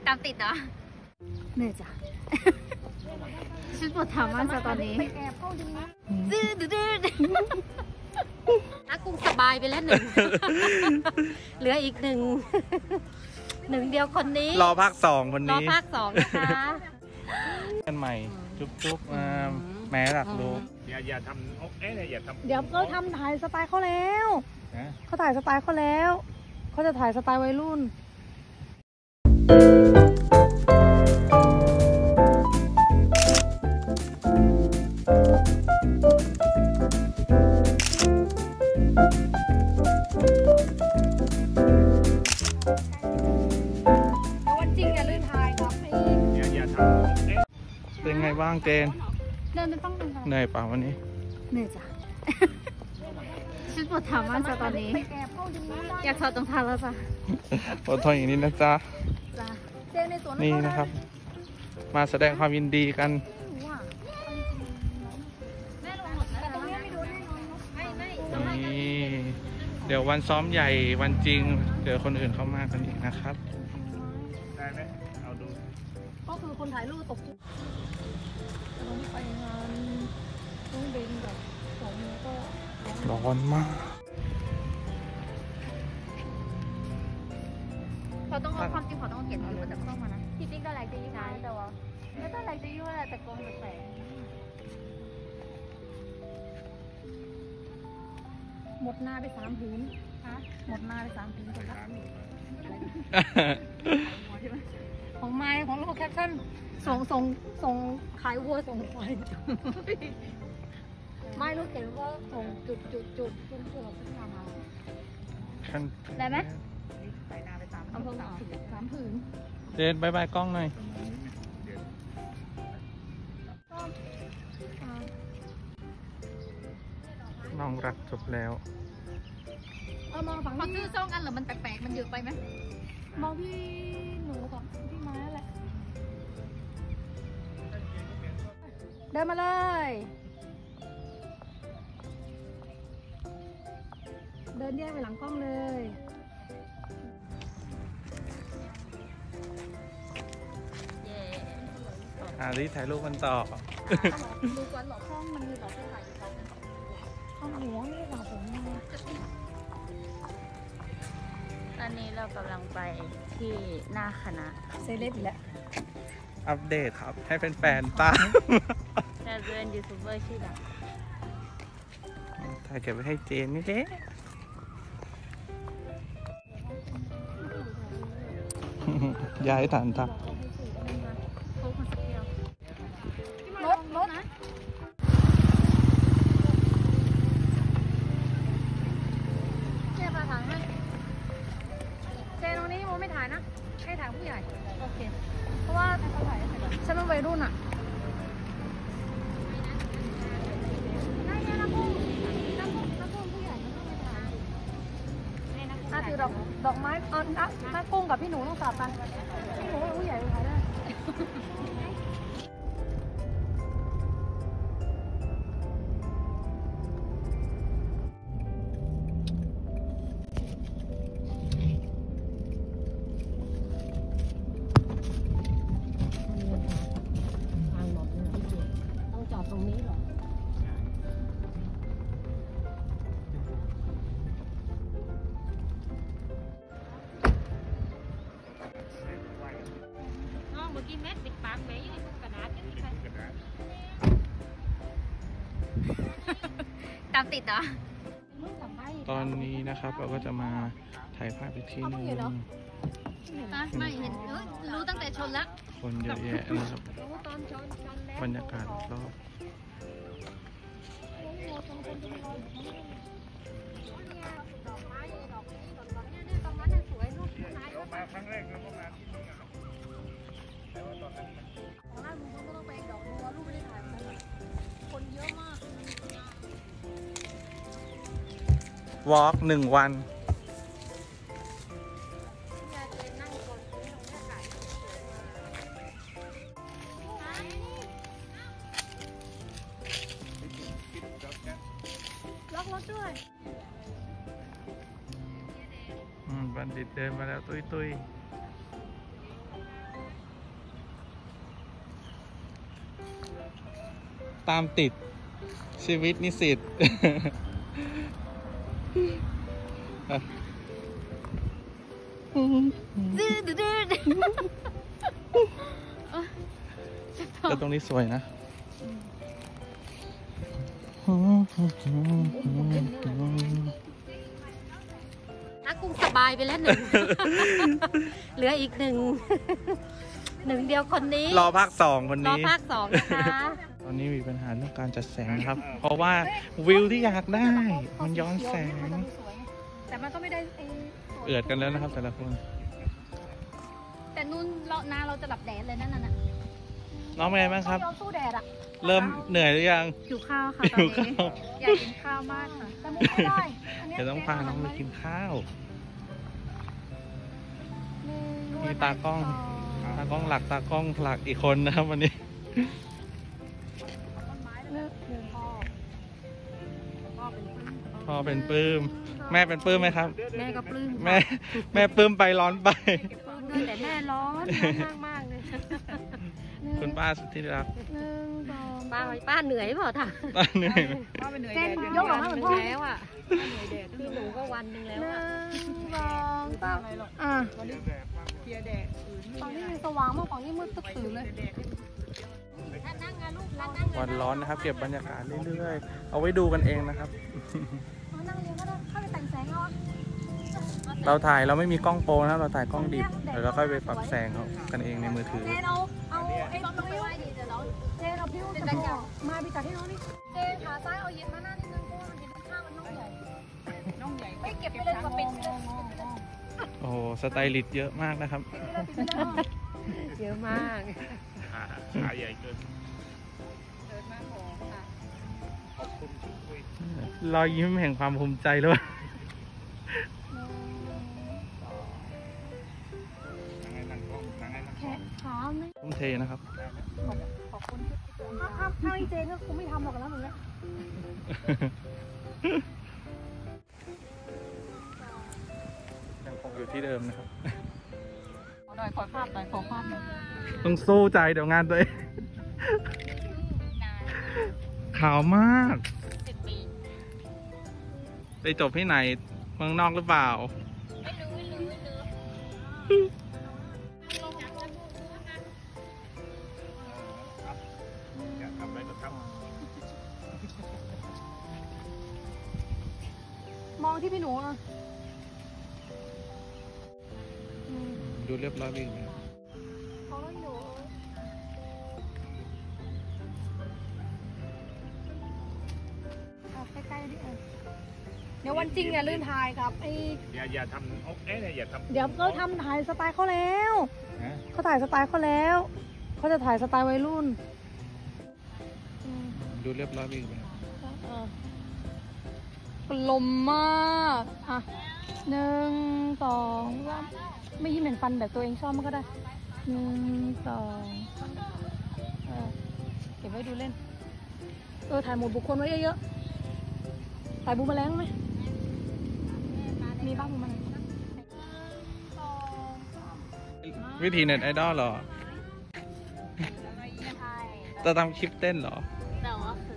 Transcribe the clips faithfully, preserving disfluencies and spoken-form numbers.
ตามติดเหรอเหนื่อยจ้ะฉันปวดท้ามากจ้ะตอนนี้ดื้อดื้อดื้อนักกุ้งสบายไปแล้วหนึ่งเหลืออีกหนึ่งหนึ่งเดียวคนนี้รอภาคสองคนนี้รอภาคสองนะคะกันใหม่จุ๊บจุ๊บแม่หลักลูกอย่าอย่าทำเอ๊ะอย่าทำเดี๋ยวเขาทำถ่ายสไตล์เขาแล้วเขาถ่ายสไตล์เขาแล้วเขาจะถ่ายสไตล์วัยรุ่นวันจริงอย่าลื่นถ่ายครับอย่าอย่าทำเป็นไงบ้างเจนเดินไปต้องดูเหนื่อยเปล่าวันนี้เหนื่อยจ้ะฉันปวดท้ามากจ้ะตอนนี้อยากถอดรองเท้าแล้วจ้ะอดทนอย่างนี้นะจ๊ะนี่นะครับมาแสดงความยินดีกันนี่เดี๋ยววันซ้อมใหญ่วันจริงเดี๋ยวคนอื่นเข้ามากันอีกนะครับได้ไหมเอาดูก็คือคนถ่ายรูปตกจุดตอนนี้ไปงานต้องเบนแบบสองมือก็ร้อนมากเขาต้องเอาความจริงเขาต้องเขียนอยู่แต่ต้องมานะที่จริงก็หลายจะยุ่งแต่ว่าไม่ต้องหลายจะยุ่งแหละแต่โกงแสงหมดหน้าไปสามผืนฮะหมดหน้าไปสามผืนคนละของไม้ของลูกแคปชั่นส่งส่งส่งขายวัวส่งควายไม่รู้เขียนว่าส่งจุดจุดจุดจุดจุดขึ้นมาได้ไหมเอาเพิ่มสามผืนเจนบายบายกล้องหน่อยน้องรักจบแล้วเออมองฝั่งเขาซื้อซ่องกันหรือมันแปลกๆมันเยอะไปไหมมองพี่หนูกับพี่ไม้แหละเดินมาเลยเดินแยกไปหลังกล้องเลยอ่ารีถ่ายรูปกันต่อดูก่อนหลอกห้องมันมีหลอกถ่ายอยู่ตรงห้องหัวไม่ได้หลอกผมตอนนี้เรากำลังไปที่หน้าคณะเซเลบอีกแล้วอัปเดตครับให้แฟนๆตามแต่เป็นยูทูบเบอร์ชื่อดังถ่ายเก็บไว้ให้เจนนี่เด้ย้ายฐานทัพรถรถนะเจ๊มาถ่ายให้เจ๊ตรงนี้โมไม่ถ่ายนะให้ถ่ายผู้ใหญ่โอเคเพราะว่าฉันเป็นวัยรุ่นอ่ะน่าถือดอกดอกไม้เอานักนักกุ้งกับพี่หนูต้องสาบกันพี่หนูเป็นผู้ใหญ่ถ่ายได้กินแม็กติดปากแม่ยังไงพวกกระดาษยังมีใครตามติดเหรอตอนนี้นะครับเราก็จะมาถ่ายภาพอีกทีนึงไม่เห็นรู้ตั้งแต่ชนแล้วคนเยอะแยะนะครับบรรยากาศรอบมาครั้งแรกเลยประมาณของหน้าลุงก็ต้องไปดอกบัวลูกไม่ได้ถ่ายคนเยอะมากวอล์กหนึ่งวันล็อกรถด้วยบัณฑิตเดินมาแล้วตุยตุยตามติดชีวิตนิสิตดื้อดื้อดื้อก็ตรงนี้สวยนะนักกุ้งสบายไปแล้วหนึ่ง เหลืออีกหนึ่ง หนึ่งเดียวคนนี้รอภาคสองคนรอนี้ภาคสองนะคะตอนนี้มีปัญหาเรื่องการจัดแสงนะครับ เพราะว่าวิวที่อยากได้ มันย้อนแสงแต่มันก็ไม่ได้ไอ้เอือดกันแล้วนะครับแต่ละคนแต่นู่นเรานาเราจะหลับแดดเลยนั่นน่ะน้องเป็นไงบ้างครับยอมสู้แดดอ่ะเริ่มเหนื่อยหรือยังหิวข้าวค่ะตหิอนวข้านี้วอยากกินข้าวมากค่ะแต่ไม่ได้เดี๋ยวต้องพาน้องไปกินข้าวหนึ่งมีตากล้อง ตากล้องหลักตากล้องหลักอีกคนนะครับวันนี้หนึ่งหนึ่งพ่อพ่อเป็นปลื้มพ่อเป็นปลื้มแม่เป็นปลื้มไหมครับแม่ก็ปลื้มแม่แม่ปลื้มไปร้อนไปปลื้มด้วยแต่แม่ร้อนมากมากๆเลยคุณป้าสุดที่รักหนึ่งสองป้าป้าเหนื่อยเปล่าท่ะป้าเหนื่อยไหมเต้นยกออกมาเหมือนพ่อแล้วอ่ะพี่หนูก็วันหนึ่งแล้วหนึ่อ่ะงสองสามอ่ะฝั่งนี้ยังสว่างมากฝั่งนี้มืดตึ๊บตื่นเลยวันร้อนนะครับ เก็บบรรยากาศเรื่อยๆ เอาไว้ดูกันเองนะครับมานั่งเรียนก็ได้เข้าไปแต่งแสงเอาอะเราถ่ายเราไม่มีกล้องโปรนะครับเราถ่ายกล้องดิบเดี๋ยวเราค่อยไปปรับแสงเขากันเองในมือถือเจนเอาเอาไอ้ตรงนี้เจนเอาพิ้วจะจับมาไปจัดให้น้องนี่เจนขาซ้ายเอาเย็นมาหน้านิดนึงเพราะว่ามันเห็นข้างมันน่องใหญ่น่องใหญ่ไม่เก็บไปเลยมาเป็นไปเลยโอ้โหสไตลิสต์เยอะมากนะครับเยอะมากขาขาใหญ่เกินขอบคุณที่คุยรอยยิ้มแห่งความภูมิใจด้วยนั่งไงนั่งกล้องนั่งไงนั่งกแขล้องนขาไม่ทุ่มเทนะครับขอบคุณถ้าถ้าถ้าไม่เจนก็คงไม่ทำหรอกนะหนูเนี่ยยังคงอยู่ที่เดิมนะครับขอหน่อยขอภาพหน่อยขอภาพหน่อยต้องสู้ใจเดี๋ยวงานตัวเอง ขาวมากสิบปีไปจบที่ไหนเมืองนอกหรือเปล่าไม่รู้ไม่รู้ไม่รู้อยากทำอะไรก็ทมองที่พี่หนูอ่ะดูเรียบร้อยดีไหมมองที่หนูเอาใกล้ๆดิเออเดี๋ยววันจริงอย่าลืมถ่ายกับไอ้ำอย่าอย่าทำโอ๊ะเอ๊ะเนี่ยอย่าทำเดี๋ยวเขาทำถ่ายสไตล์เขาแล้วฮะเขาถ่ายสไตล์เขาแล้วเขาจะถ่ายสไตล์วัยรุ่นอืมดูเรียบร้อยดีไหมเออลมมากอ่ะหนึ่งสองสามไม่ยิ้มเห็นฟันแบบตัวเองชอบมันก็ได้หนึ่งสองเออเก็บไว้ดูเล่นเออถ่ายหมดบุคคลไว้เยอะๆถ่ายบูมแมลงไหมมีบ้างบูมแมลงวิธีเน็ตไอดอลเหรอ จะทำคลิปเต้นเหรอแต่ว่าคือ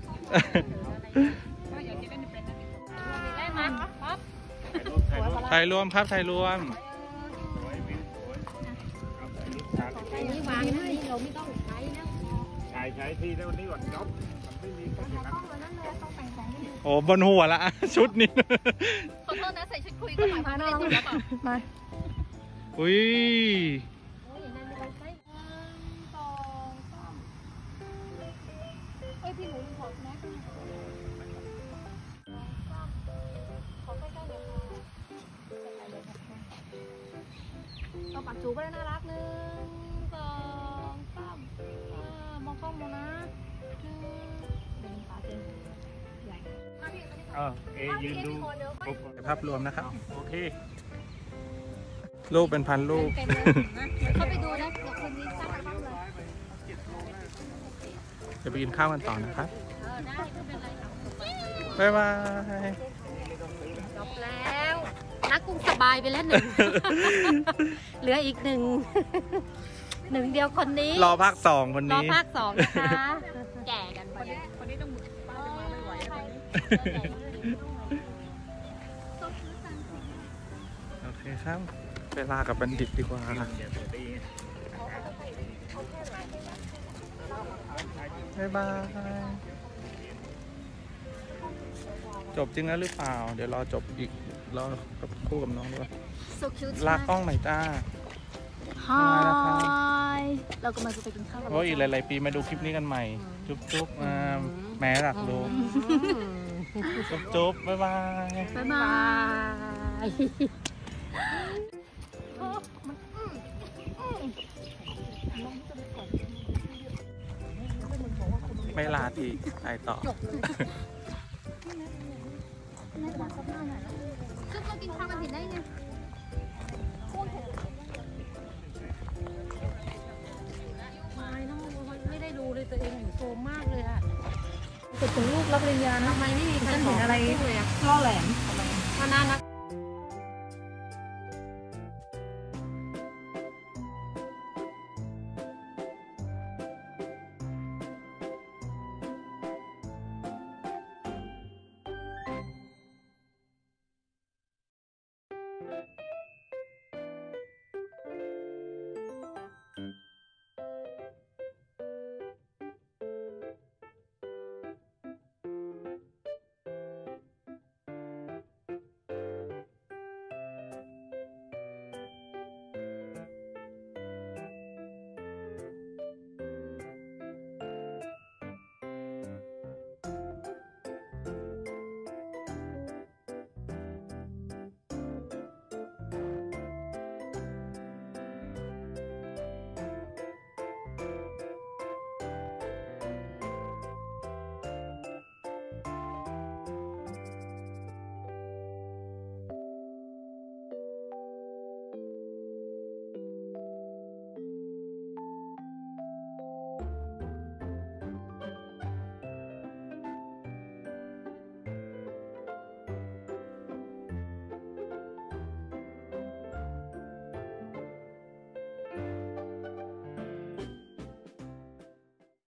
ได้ไหมครับถ่ายรูปถ่ายรูปถ่ายรวมครับถ่ายรวมสวยวิวสวยเอาถ่ายรูปถ่ายรูปอันนี้วางนะนี่เราไม่ต้องใช้นะถ่ายใช้ที่แล้ววันนี้ก่อนจ๊อบมันไม่มีก็อย่างนั้นโอ้บนหัวละ ชุดนี้ขอโทษนะใส่ชุดคุยก็หมายความว่าได้ถูกหรือเปล่ามาอุ้ยโอ้ยนั่นไม่ใช่สองสามเอ้ยพี่หนูขอแม็กซ์ขอใกล้ๆเดี๋ยวค่ะเอาปากจูบไปเลยน่ารักหนึ่งสองสามเออมองกล้องมองนะหนึ่งเดินขาเต็มใหญ่เออเอยืนดูปุ๊บภาพรวมนะครับโอเครูปเป็นพันรูปเป็นเลยนะเข้าไปดูนะเดี๋ยวคืนนี้สร้างห้องเลยเดี๋ยวไปกินข้าวกันต่อนะครับเออได้ไม่เป็นไรครับบ๊ายบายจบแล้วนักกุ้งสบายไปแล้วหนึ่ง เหลืออีกหนึ่ง หนึ่งเดียวคนนี้รอภาคสองคนรอนี้ภาคสองนะคะ แก่กันไปคนนี้คนนี้ต้องป้าจะมาไม่ไหวแล้ววันนี้โอเคครับเวลากับบัณฑิตดีกว่าบ๊ายบายจบจริงแล้วหรือเปล่าเดี๋ยวรอจบอีกรอกับคู่กับน้องด้วย so cute ลากกล้องหน่อยจ้า Hi เรากำลังจะไปกินข้าวกันเพราะอีกหลายๆปีมาดูคลิปนี้กันใหม่ จุ๊บจุ๊บอ่าแม่รักลูกจุ๊บจุ๊บบ๊ายบายบ๊ายบายไม่ลาทีไปต่อซึ่งเรากินข้าวกันถึงได้ไงไม่ได้ดูเลยตัวเองอยู่โซมมากเลยอะจะถึงลูกรับปริญญานะทำไมไม่มีใครฉันขเห็อนอะไรเลยอะล่อแหลมมาน่ารัก